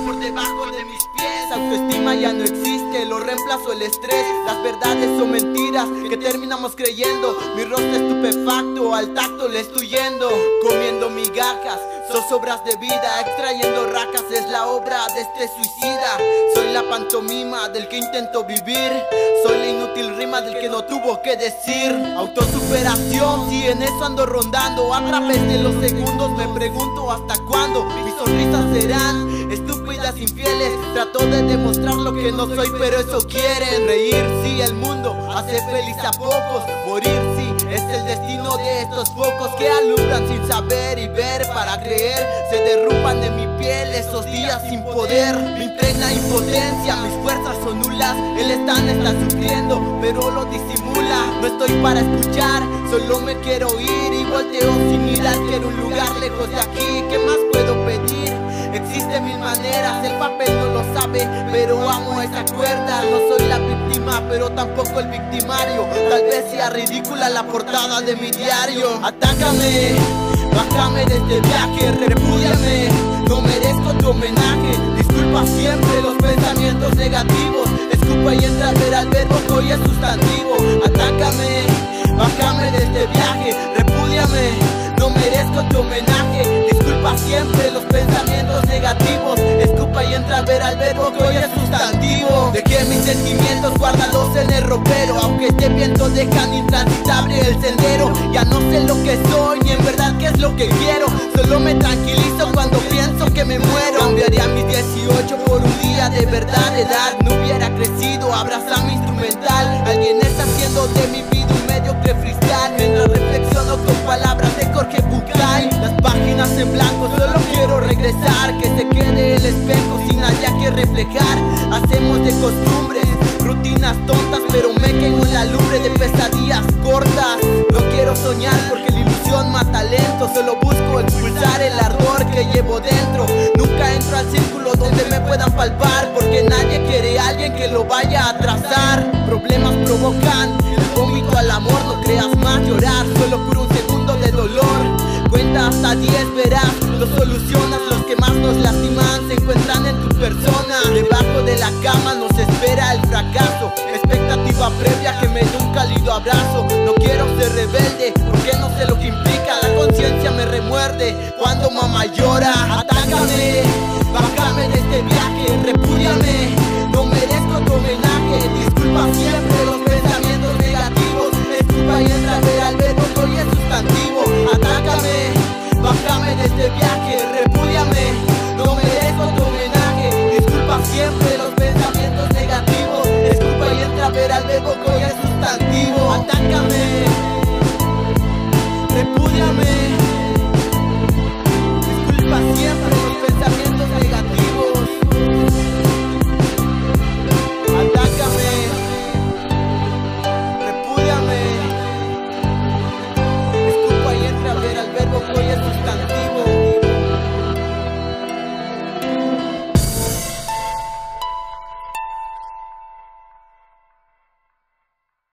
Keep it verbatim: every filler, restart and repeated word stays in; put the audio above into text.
por debajo de mis pies. Autoestima ya no existe, lo reemplazo el estrés. Las verdades son mentiras que terminamos creyendo. Mi rostro estupefacto, al tacto le estoy yendo. Comiendo migajas, zozobras de vida, extrayendo racas, es la obra de este suicida. Soy la pantomima del que intento vivir, soy la inútil rima del que no tuvo que decir. Autosuperación, si en eso ando rondando. A través de los segundos me pregunto hasta cuándo mis sonrisas serán estúpidas, infieles. Trato de demostrar lo que no soy, pero eso quieren. Reír, sí, el mundo hace feliz a pocos. Morir, sí, es el destino de estos pocos que alumbran sin saber y ver para creer. Se derrumban de mi piel esos días sin poder. Me impregna impotencia, mis fuerzas son nulas. El Stan está sufriendo, pero lo disimula. No estoy para escuchar, solo me quiero ir. Y volteo sin mirar, quiero un lugar lejos de aquí. ¿Qué más puedo pedir? Existen mil maneras, el papel no lo sabe, pero amo esa cuerda. No soy la víctima, pero tampoco el victimario. Tal vez sea ridícula la portada de mi diario. Atácame, bájame de este viaje, repúdiame. No merezco tu homenaje, disculpa siempre los pensamientos negativos. Escupa y entra a ver al verbo que hoy es sustantivo. Atácame, bájame de este viaje, repúdiame. No merezco tu homenaje, disculpa siempre los pensamientos negativos. Escupa y entra a ver al verbo que hoy es sustantivo. Dejé mis sentimientos, guárdalos en el ropero. Aunque este viento dejan intransitable el sendero. Ya no sé lo que soy, ni en verdad qué es lo que quiero. Solo me tranquilizo cuando pienso que me muero. Cambiaría mis dieciocho por un día de verdad. Edad no hubiera crecido, abraza mi instrumental. Alguien está haciendo de mi vida un mediocre freestyle. Mientras reflexiono con palabras de Jorge Bucay. Las páginas en blanco, solo quiero regresar. Que se quede el espejo sin nadie que reflejar. Hacemos de costumbres rutinas tontas, pero me quedo en la lumbre de pesadillas cortas. No quiero soñar porque la ilusión mata lento. Solo busco expulsar el ardor que llevo dentro. Nunca entro al